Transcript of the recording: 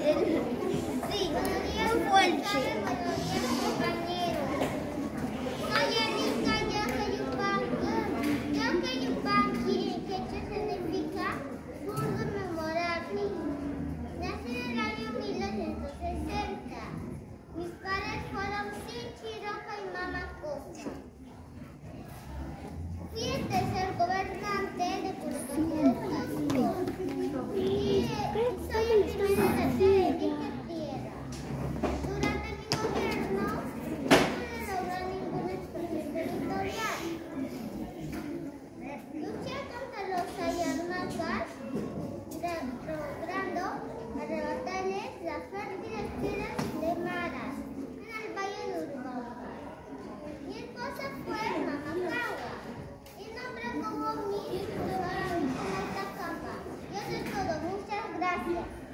Sí, muy fuerte. Mis padres fueron Chichiroca y Mama Costa. Fui el tercer gobernante de Puerto y soy el primero de dicha tierra. Durante mi gobierno no pude lograr ninguna expansión territorial. Luché contra los Ayamakas, logrando arrebatarles las fértiles tierras de Maras en el Valle de Urubamba. Mi esposa fue Mamacagua y nombré como mi lugar a Atacama. Y eso es todo. Muchas gracias.